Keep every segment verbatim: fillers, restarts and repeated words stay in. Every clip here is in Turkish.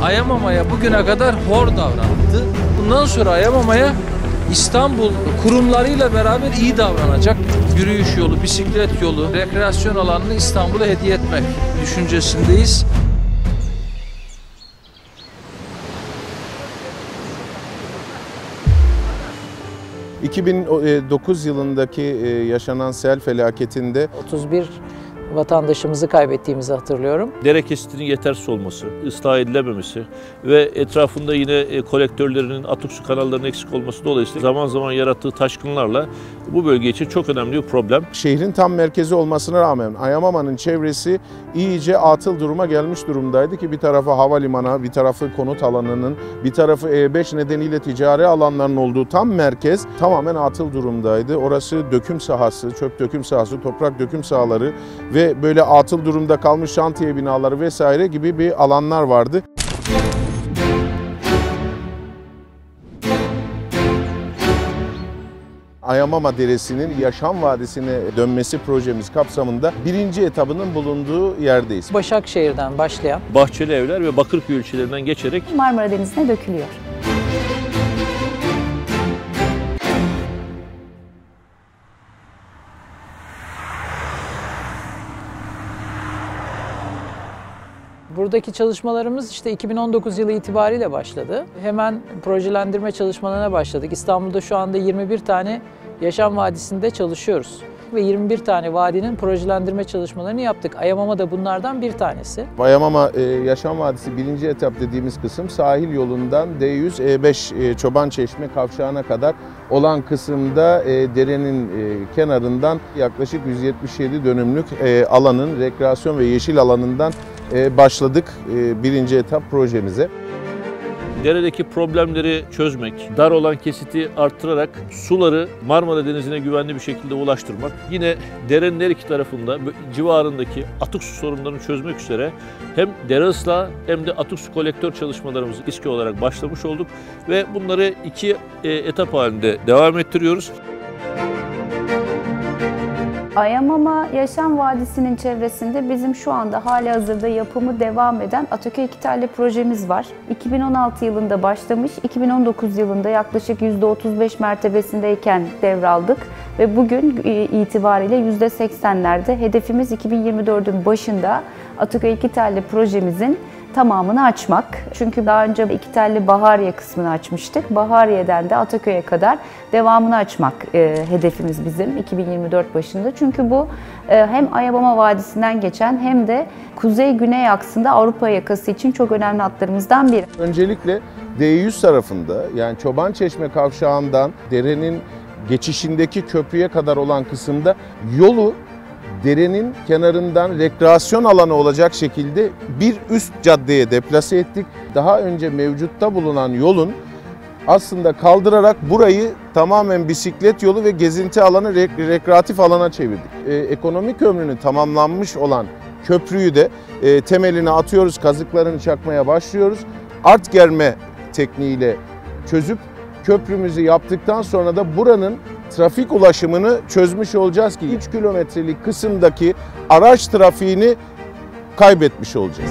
Ayamama'ya bugüne kadar hor davranıldı. Bundan sonra Ayamama'ya İstanbul kurumlarıyla beraber iyi davranacak. Yürüyüş yolu, bisiklet yolu, rekreasyon alanını İstanbul'a hediye etmek düşüncesindeyiz. iki bin dokuz yılındaki yaşanan sel felaketinde otuz bir vatandaşımızı kaybettiğimizi hatırlıyorum. Dere kesitinin yetersiz olması, ıslah edilememesi ve etrafında yine kolektörlerinin, atık su kanallarının eksik olması dolayısıyla zaman zaman yarattığı taşkınlarla bu bölge için çok önemli bir problem. Şehrin tam merkezi olmasına rağmen Ayamama'nın çevresi iyice atıl duruma gelmiş durumdaydı ki bir tarafı havalimanı, bir tarafı konut alanının, bir tarafı E beş nedeniyle ticari alanların olduğu tam merkez tamamen atıl durumdaydı. Orası döküm sahası, çöp döküm sahası, toprak döküm sahaları ve böyle atıl durumda kalmış şantiye binaları vesaire gibi bir alanlar vardı. Ayamama Deresi'nin Yaşam Vadisi'ne dönmesi projemiz kapsamında birinci etabının bulunduğu yerdeyiz. Başakşehir'den başlayan Bahçeli Evler ve Bakırköy ilçelerinden geçerek Marmara Denizi'ne dökülüyor. buradaki çalışmalarımız işte iki bin on dokuz yılı itibariyle başladı. Hemen projelendirme çalışmalarına başladık. İstanbul'da şu anda yirmi bir tane Yaşam Vadisi'nde çalışıyoruz. Ve yirmi bir tane vadinin projelendirme çalışmalarını yaptık. Ayamama da bunlardan bir tanesi. Ayamama e, Yaşam Vadisi birinci etap dediğimiz kısım sahil yolundan D yüz E beş e, Çobançeşme kavşağına kadar olan kısımda e, derenin e, kenarından yaklaşık yüz yetmiş yedi dönümlük e, alanın rekreasyon ve yeşil alanından e, başladık e, birinci etap projemize. Deredeki problemleri çözmek, dar olan kesiti arttırarak suları Marmara Denizi'ne güvenli bir şekilde ulaştırmak, yine derenin her iki tarafında civarındaki atık su sorunlarını çözmek üzere hem dere ıslahı hem de atık su kolektör çalışmalarımızı İSKİ olarak başlamış olduk ve bunları iki etap halinde devam ettiriyoruz. Ayamama Yaşam Vadisi'nin çevresinde bizim şu anda halihazırda yapımı devam eden Ataköy iki telli projemiz var. iki bin on altı yılında başlamış, iki bin on dokuz yılında yaklaşık yüzde otuz beş mertebesindeyken devraldık ve bugün itibariyle yüzde seksenlerde hedefimiz iki bin yirmi dördün başında Ataköy iki telli projemizin tamamını açmak. Çünkü daha önce iki telli Bahariye kısmını açmıştık. Bahariye'den de Ataköy'e kadar devamını açmak e, hedefimiz bizim iki bin yirmi dört başında. Çünkü bu e, hem Ayamama Vadisi'nden geçen hem de kuzey-güney aksında Avrupa yakası için çok önemli hatlarımızdan biri. Öncelikle D yüz tarafında yani Çobançeşme kavşağından derenin geçişindeki köprüye kadar olan kısımda yolu derenin kenarından rekreasyon alanı olacak şekilde bir üst caddeye deplase ettik. Daha önce mevcutta bulunan yolun aslında kaldırarak burayı tamamen bisiklet yolu ve gezinti alanı, rek rekreatif alana çevirdik. Ee, ekonomik ömrünü tamamlanmış olan köprüyü de e, temelini atıyoruz, kazıklarını çakmaya başlıyoruz. Art germe tekniğiyle çözüp köprümüzü yaptıktan sonra da buranın trafik ulaşımını çözmüş olacağız ki üç kilometrelik kısımdaki araç trafiğini kaybetmiş olacağız.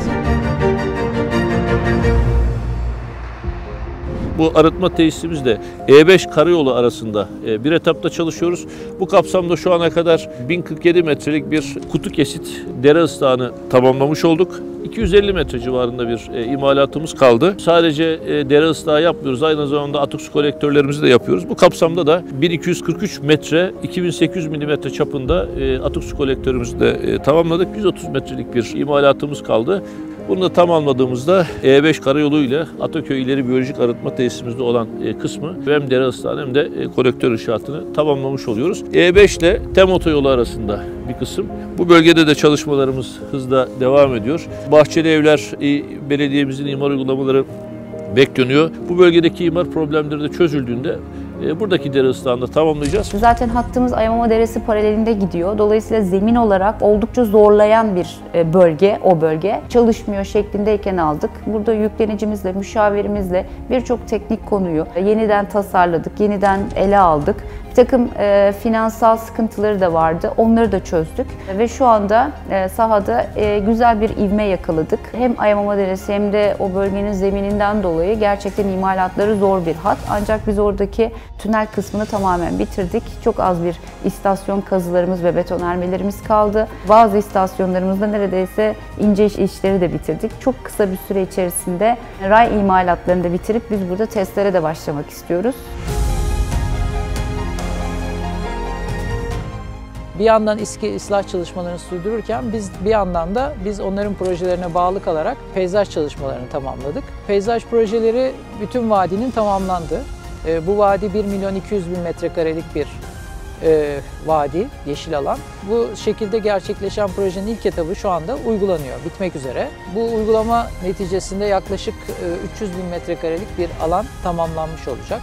Bu arıtma tesisimiz de E beş karayolu arasında bir etapta çalışıyoruz. Bu kapsamda şu ana kadar bin kırk yedi metrelik bir kutu kesit dere ıslahını tamamlamış olduk. iki yüz elli metre civarında bir e, imalatımız kaldı. Sadece e, dere ıslahı yapmıyoruz, aynı zamanda atık su kolektörlerimizi de yapıyoruz. Bu kapsamda da bin iki yüz kırk üç metre, iki bin sekiz yüz milimetre çapında e, atık su kolektörümüzü de e, tamamladık. yüz otuz metrelik bir imalatımız kaldı. Bunu da tamamladığımızda E beş karayolu ile Ataköy İleri Biyolojik Arıtma Tesisimizde olan e, kısmı hem dere ıslahını hem de e, kolektör inşaatını tamamlamış oluyoruz. E beş ile Tem Otoyolu arasında bir kısım. Bu bölgede de çalışmalarımız hızla devam ediyor. Bahçeli Evler e, belediyemizin imar uygulamaları bekleniyor. Bu bölgedeki imar problemleri de çözüldüğünde e, buradaki dere ıslahını da tamamlayacağız. Zaten hattımız Ayamama Deresi paralelinde gidiyor. Dolayısıyla zemin olarak oldukça zorlayan bir bölge, o bölge. Çalışmıyor şeklindeyken aldık. Burada yüklenicimizle, müşavirimizle birçok teknik konuyu yeniden tasarladık, yeniden ele aldık. Bir takım e, finansal sıkıntıları da vardı. Onları da çözdük. Ve şu anda e, sahada e, güzel bir ivme yakaladık. Hem Ayamama Deresi hem de o bölgenin zemininden dolayı gerçekten imalatları zor bir hat. Ancak biz oradaki tünel kısmını tamamen bitirdik. Çok az bir istasyon kazılarımız ve betonarmelerimiz kaldı. Bazı istasyonlarımızda neredeyse ince iş işleri de bitirdik. Çok kısa bir süre içerisinde ray imalatlarını da bitirip biz burada testlere de başlamak istiyoruz. Bir yandan İSKİ ıslah çalışmalarını sürdürürken biz bir yandan da biz onların projelerine bağlı kalarak peyzaj çalışmalarını tamamladık. Peyzaj projeleri bütün vadinin tamamlandı. E, bu vadi bir milyon iki yüz bin metrekarelik bir e, vadi, yeşil alan. Bu şekilde gerçekleşen projenin ilk etabı şu anda uygulanıyor, bitmek üzere. Bu uygulama neticesinde yaklaşık e, üç yüz bin metrekarelik bir alan tamamlanmış olacak.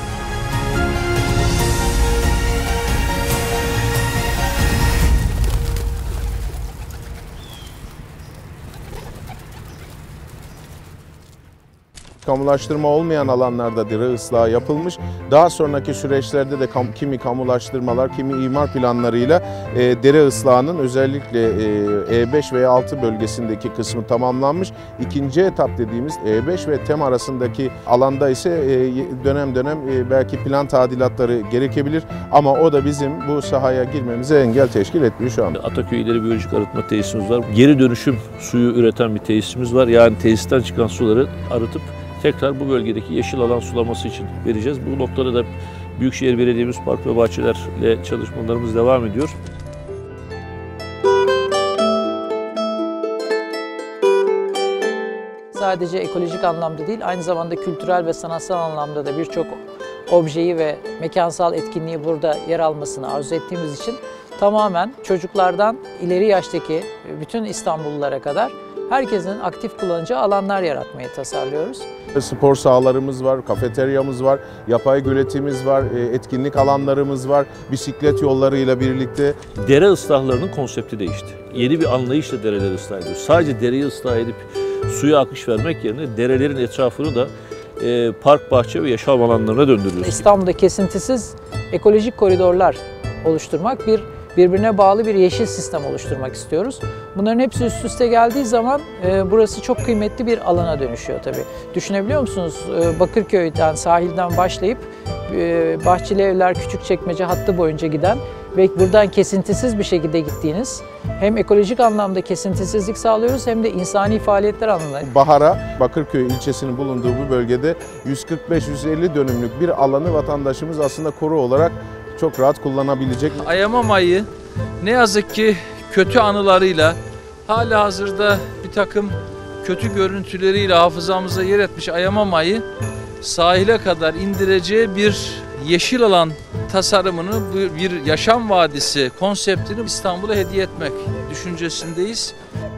Kamulaştırma olmayan alanlarda dere ıslahı yapılmış. Daha sonraki süreçlerde de kam, kimi kamulaştırmalar, kimi imar planlarıyla e, dere ıslahının özellikle e, E beş ve E altı bölgesindeki kısmı tamamlanmış. İkinci etap dediğimiz E beş ve TEM arasındaki alanda ise e, dönem dönem e, belki plan tadilatları gerekebilir. Ama o da bizim bu sahaya girmemize engel teşkil etmiyor şu anda. Ataköy İleri Biyolojik Arıtma Tesisimiz var. Geri dönüşüm suyu üreten bir tesisimiz var. Yani tesisten çıkan suları arıtıp tekrar bu bölgedeki yeşil alan sulaması için vereceğiz. Bu noktada da Büyükşehir Belediye'miz park ve bahçelerle çalışmalarımız devam ediyor. Sadece ekolojik anlamda değil, aynı zamanda kültürel ve sanatsal anlamda da birçok objeyi ve mekansal etkinliği burada yer almasını arzu ettiğimiz için tamamen çocuklardan ileri yaştaki bütün İstanbullulara kadar herkesin aktif kullanacağı alanlar yaratmayı tasarlıyoruz. Spor sahalarımız var, kafeteryamız var, yapay göletimiz var, etkinlik alanlarımız var, bisiklet yollarıyla birlikte. Dere ıslahlarının konsepti değişti. Yeni bir anlayışla dereleri ıslah ediyoruz. Sadece dereyi ıslah edip suya akış vermek yerine derelerin etrafını da e, park, bahçe ve yaşam alanlarına döndürüyoruz. İstanbul'da kesintisiz ekolojik koridorlar oluşturmak, bir birbirine bağlı bir yeşil sistem oluşturmak istiyoruz. Bunların hepsi üst üste geldiği zaman e, burası çok kıymetli bir alana dönüşüyor tabii. Düşünebiliyor musunuz? E, Bakırköy'den, sahilden başlayıp e, Bahçeli Evler, Küçükçekmece hattı boyunca giden ve buradan kesintisiz bir şekilde gittiğiniz, hem ekolojik anlamda kesintisizlik sağlıyoruz hem de insani faaliyetler anlamında. Bahara, Bakırköy ilçesinin bulunduğu bu bölgede yüz kırk beş yüz elli dönümlük bir alanı vatandaşımız aslında koru olarak çok rahat kullanabilecek. Ayamama'yı ne yazık ki kötü anılarıyla, halihazırda bir takım kötü görüntüleriyle hafızamıza yer etmiş Ayamama'yı sahile kadar indireceği bir yeşil alan tasarımını, bir yaşam vadisi konseptini İstanbul'a hediye etmek düşüncesindeyiz.